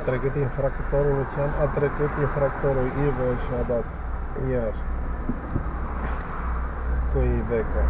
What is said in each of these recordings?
trecut infractorul Lucian, a trecut infractorul Ivo și a dat iar cu Iveco.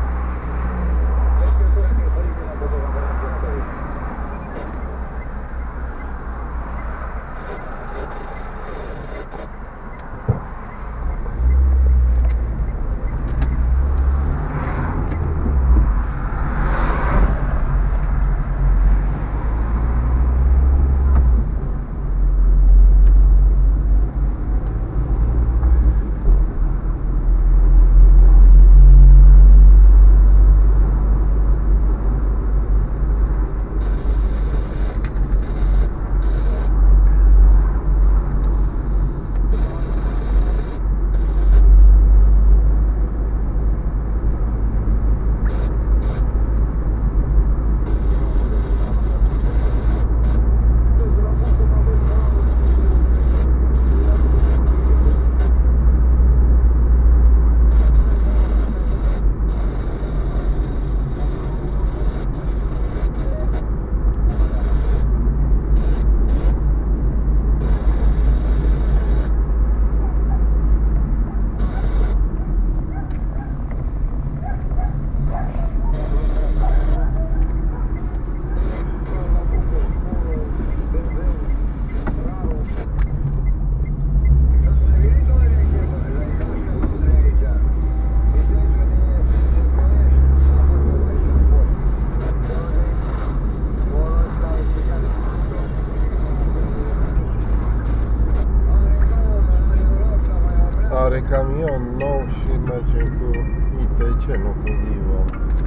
Are camion nou și merge cu ITC, nu cu Ivo.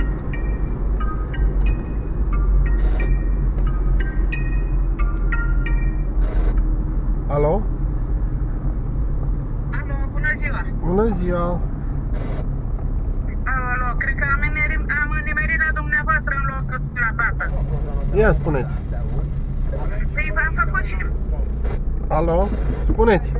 Alo? Alo, bună ziua! Bună ziua! Alo, cred că am nimerit la dumneavoastră în loc să spun la fată. Ia spuneți. Păi v-am făcut și... Alo? Spuneți.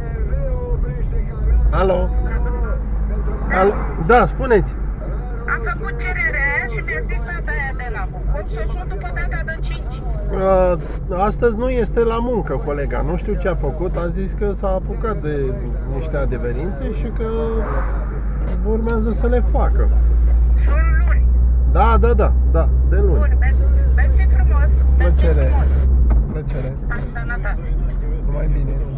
Alo? Alo? Da, spuneți. Am făcut cererea și mi-a zis fata aia de la Bucur să o sun după data de 5. Astăzi nu este la muncă, colega. Nu știu ce a făcut. A zis că s-a apucat de niște adeverințe și că urmează să le facă. Sunt luni. Da, de luni. Bun, mersi frumos. Mersi frumos. Plăcere. Stai sănătate. Numai bine.